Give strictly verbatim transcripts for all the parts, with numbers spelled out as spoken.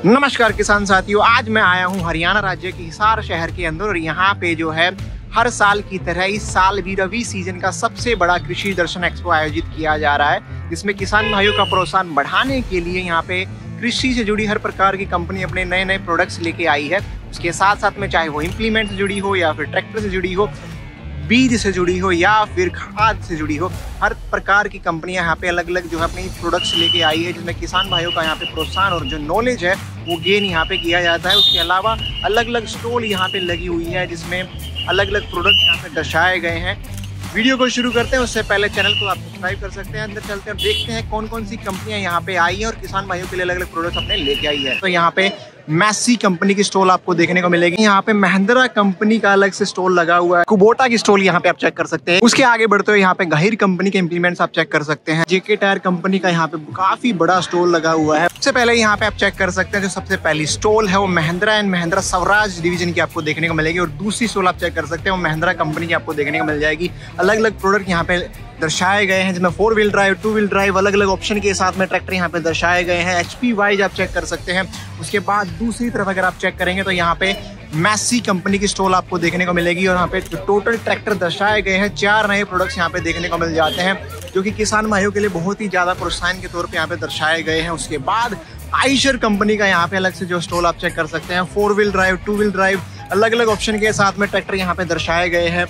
नमस्कार किसान साथियों, आज मैं आया हूं हरियाणा राज्य के हिसार शहर के अंदर और यहाँ पे जो है हर साल की तरह इस साल भी रबी सीजन का सबसे बड़ा कृषि दर्शन एक्सपो आयोजित किया जा रहा है, जिसमें किसान भाइयों का प्रोत्साहन बढ़ाने के लिए यहाँ पे कृषि से जुड़ी हर प्रकार की कंपनी अपने नए नए प्रोडक्ट्स लेके आई है। उसके साथ साथ में चाहे वो इम्प्लीमेंट से जुड़ी हो या फिर ट्रैक्टर से जुड़ी हो, बीज से जुड़ी हो या फिर खाद से जुड़ी हो, हर प्रकार की कंपनियां यहाँ पे अलग अलग जो है अपनी प्रोडक्ट्स लेके आई है, जिसमें किसान भाइयों का यहाँ पे प्रोत्साहन और जो नॉलेज है वो गेन यहाँ पे किया जाता है। उसके अलावा अलग अलग स्टॉल यहाँ पे लगी हुई है, जिसमें अलग अलग प्रोडक्ट्स यहाँ पे दर्शाए गए हैं। वीडियो को शुरू करते हैं उससे पहले चैनल को आप सब्सक्राइब कर सकते हैं। अंदर चलते हैं, देखते हैं कौन कौन सी कंपनियां यहाँ पे आई है और किसान भाइयों के लिए अलग अलग प्रोडक्ट्स अपने लेके आई है। तो यहाँ पे मैसी कंपनी की स्टॉल आपको देखने को मिलेगी। यहाँ पे महिंद्रा कंपनी का अलग से स्टॉल लगा हुआ है। कुबोटा की स्टॉल यहाँ पे आप चेक कर सकते हैं। उसके आगे बढ़ते हुए यहाँ पे गहिर कंपनी के इंप्लीमेंट्स आप चेक कर सकते हैं। जेके टायर कंपनी का यहाँ पे काफी बड़ा स्टॉल लगा हुआ है। सबसे पहले यहाँ पे आप चेक कर सकते हैं, जो सबसे पहली स्टॉल है वो महिंद्रा एंड महिंद्रा स्वराज डिवीजन की आपको देखने को मिलेगी और दूसरी स्टॉल आप चेक कर सकते हैं वो महिंद्रा कंपनी की आपको देखने को मिल जाएगी। अलग अलग प्रोडक्ट यहाँ पे दर्शाए गए हैं, जिसमें four wheel drive, two wheel drive, अलग अलग ऑप्शन के साथ में ट्रैक्टर यहाँ पे दर्शाए गए हैं। एचपी वाइज आप चेक कर सकते हैं। उसके बाद दूसरी तरफ अगर आप चेक करेंगे तो यहाँ पे मैसी कंपनी की स्टॉल आपको देखने को मिलेगी और यहाँ पे जो टोटल ट्रैक्टर दर्शाए गए हैं, चार नए प्रोडक्ट्स यहाँ पे देखने को मिल जाते हैं, जो कि किसान भाइयों के लिए बहुत ही ज्यादा प्रोत्साहन के तौर पे यहाँ पे दर्शाए गए हैं। उसके बाद आइशर कंपनी का यहाँ पे अलग से जो स्टॉल आप चेक कर सकते हैं। Four wheel drive, two wheel drive, अलग अलग ऑप्शन के साथ में ट्रैक्टर यहाँ पे दर्शाए गए हैं।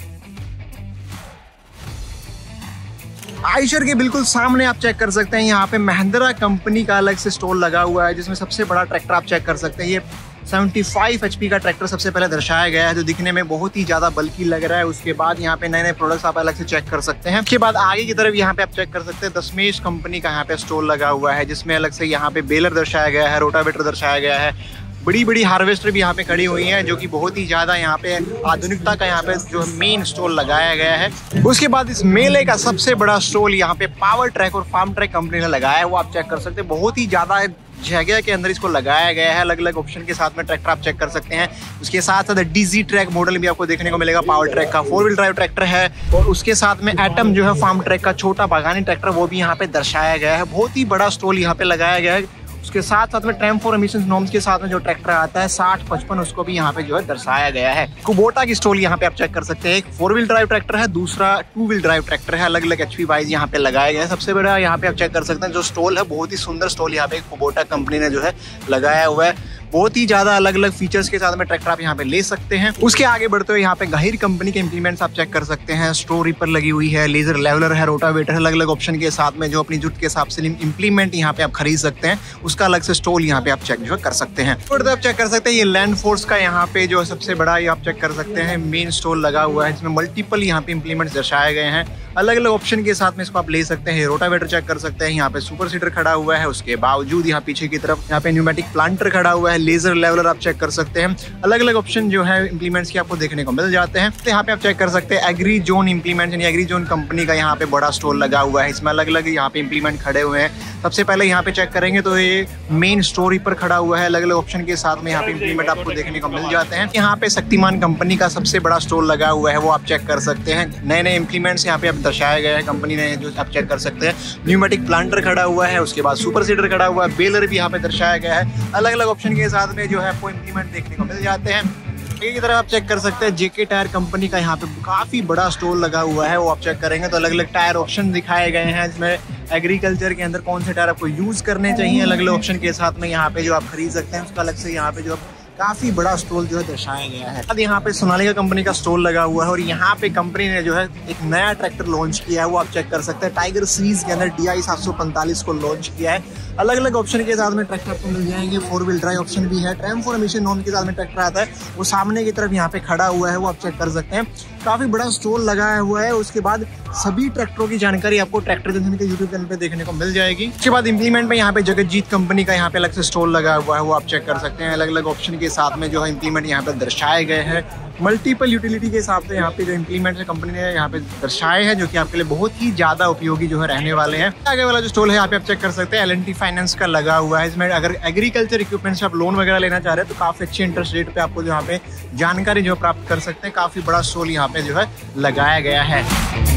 आइशर के बिल्कुल सामने आप चेक कर सकते हैं, यहाँ पे महिंद्रा कंपनी का अलग से स्टॉल लगा हुआ है, जिसमें सबसे बड़ा ट्रैक्टर आप चेक कर सकते हैं। ये पचहत्तर एचपी का ट्रैक्टर सबसे पहले दर्शाया गया है, जो दिखने में बहुत ही ज्यादा बल्कि लग रहा है। उसके बाद यहाँ पे नए नए प्रोडक्ट्स आप अलग से चेक कर सकते हैं। उसके बाद आगे की तरफ यहाँ पे आप चेक कर सकते हैं दशमेश कंपनी का यहाँ पे स्टॉल लगा हुआ है, जिसमें अलग से यहाँ पे बेलर दर्शाया गया है, रोटावेटर दर्शाया गया है। बड़ी बड़ी हार्वेस्टर भी यहाँ पे खड़ी हुई हैं, जो कि बहुत ही ज्यादा यहाँ पे आधुनिकता का यहाँ पे जो मेन स्टॉल लगाया गया है। उसके बाद इस मेले का सबसे बड़ा स्टॉल यहाँ पे पावर ट्रैक और फार्म ट्रैक कंपनी ने लगाया है, वो आप चेक कर सकते हैं। बहुत ही ज्यादा जगह के अंदर इसको लगाया गया है, अलग अलग ऑप्शन के साथ में ट्रैक्टर आप चेक कर सकते हैं। उसके साथ साथ डीजी ट्रैक मॉडल भी आपको देखने को मिलेगा पावर ट्रैक का। फोर व्हील ड्राइव ट्रैक्टर है और उसके साथ में एटम जो है फार्म ट्रैक का छोटा बागानी ट्रैक्टर, वो भी यहाँ पे दर्शाया गया है। बहुत ही बड़ा स्टॉल यहाँ पे लगाया गया है। उसके साथ साथ में ट्रैम फॉर एमिशन नॉर्म्स के साथ में जो ट्रैक्टर आता है साठ पचपन, उसको भी यहाँ पे जो है दर्शाया गया है। कुबोटा की स्टॉल यहाँ पे आप चेक कर सकते हैं। एक फोर व्हील ड्राइव ट्रैक्टर है, दूसरा टू व्हील ड्राइव ट्रैक्टर है। अलग अलग एचपी वाइज यहाँ पे लगाया गया है। सबसे बड़ा यहाँ पे आप चेक कर सकते हैं जो स्टॉल है, बहुत ही सुंदर स्टॉल यहाँ पे कुबोटा कंपनी ने जो है लगाया हुआ है। बहुत ही ज्यादा अलग अलग फीचर्स के साथ में ट्रैक्टर आप यहाँ पे ले सकते हैं। उसके आगे बढ़ते हुए यहाँ पे गहिर कंपनी के इंप्लीमेंट्स आप चेक कर सकते हैं। स्ट्रो रीपर लगी हुई है, लेजर लेवलर है, रोटावेटर, अलग अलग ऑप्शन के साथ में जो अपनी जुट के हिसाब से इंप्लीमेंट यहाँ पे आप खरीद सकते हैं। उसका अलग से स्टॉल यहाँ पे आप चेक जो कर सकते हैं। और आप चेक कर सकते हैं ये लैंड फोर्स का यहाँ पे जो सबसे बड़ा ये आप चेक कर सकते हैं मेन स्टॉल लगा हुआ है, जिसमें मल्टीपल यहाँ पे इंप्लीमेंट्स दर्शाए गए हैं। अलग अलग ऑप्शन के साथ में इसको आप ले सकते हैं। रोटावेटर चेक कर सकते हैं, यहाँ पे सुपर सीडर खड़ा हुआ है। उसके बावजूद यहाँ पीछे की तरफ यहाँ पे न्यूमेटिक प्लांटर खड़ा हुआ है, लेजर लेवलर आप चेक कर सकते हैं। अलग अलग ऑप्शन जो है इंप्लीमेंट्स के आपको देखने को मिल जाते हैं। तो यहाँ पे आप चेक कर सकते हैं एग्री जोन इंप्लीमेंट, यानी एग्री जोन कंपनी का यहाँ पे बड़ा स्टॉल लगा हुआ है। इसमें अलग अलग यहाँ पे इंप्लीमेंट खड़े हुए हैं। सबसे पहले यहाँ पे चेक करेंगे तो ये मेन स्टोरी पर खड़ा हुआ है। अलग अलग ऑप्शन के साथ में यहाँ पे इंप्लीमेंट आपको देखने को मिल जाते हैं। यहाँ पे शक्तिमान कंपनी का सबसे बड़ा स्टॉल लगा हुआ है, वो आप चेक कर सकते हैं। नए नए इंप्लीमेंट्स यहाँ पे आप दर्शाए गए हैं कंपनी ने, जो आप चेक कर सकते हैं। न्यूमेटिक प्लांटर खड़ा हुआ है, उसके बाद सुपर सीडर खड़ा हुआ है, बेलर भी यहाँ पे दर्शाया गया है। अलग अलग ऑप्शन के साथ में जो है आपको इंप्लीमेंट देखने को मिल जाते हैं। की तरह आप चेक कर सकते हैं जेके टायर कंपनी का यहाँ पे काफी बड़ा स्टॉल लगा हुआ है, वो आप चेक करेंगे तो अलग अलग टायर ऑप्शन दिखाए गए हैं, जिसमें एग्रीकल्चर के अंदर कौन से टायर आपको यूज करने चाहिए। अलग अलग ऑप्शन के साथ में यहाँ पे जो आप खरीद सकते हैं, उसका अलग से यहाँ पे जो काफी बड़ा स्टॉल जो है दर्शाया गया है। अब यहाँ पे सोनालिका कंपनी का स्टॉल लगा हुआ है और यहाँ पे कंपनी ने जो है एक नया ट्रैक्टर लॉन्च किया है, वो आप चेक कर सकते हैं। टाइगर सीरीज के अंदर डी आई सात सौ पैंतालीस को लॉन्च किया है। अलग अलग ऑप्शन के साथ में ट्रैक्टर आपको मिल जाएंगे। फोर व्हील ड्राइव ऑप्शन भी है। ट्रैम फॉर एमिशन नॉर्म के साथ में ट्रैक्टर आता है, वो सामने की तरफ यहाँ पे खड़ा हुआ है, वो आप चेक कर सकते हैं। काफी बड़ा स्टॉल लगाया हुआ है। उसके बाद सभी ट्रैक्टरों की जानकारी आपको ट्रैक्टर जंक्शन के यूट्यूब चैनल पे देखने को मिल जाएगी। उसके बाद इंप्लीमेंट में यहाँ पे जगतजीत कंपनी का यहाँ पे अलग से स्टॉल लगा हुआ है, वो आप चेक कर सकते हैं। अलग अलग ऑप्शन के साथ में जो है इंप्लीमेंट यहाँ पे दर्शाए गए हैं। मल्टीपल यूटिलिटी के हिसाब से यहाँ पे जो इंप्लीमेंट है कंपनी ने यहाँ पे दर्शाए हैं, जो कि आपके लिए बहुत ही ज्यादा उपयोगी जो है रहने वाले हैं। आगे वाला जो स्टॉल है यहाँ पे आप चेक कर सकते हैं, एल एंड टी फाइनेंस का लगा हुआ है। इसमें अगर एग्रीकल्चर इक्विपमेंट से आप लोन वगैरह लेना चाह रहे हैं तो काफी अच्छी इंटरेस्ट रेट पे आपको यहाँ पे जानकारी जो प्राप्त कर सकते हैं। काफी बड़ा स्टॉल यहाँ पे जो है लगाया गया है।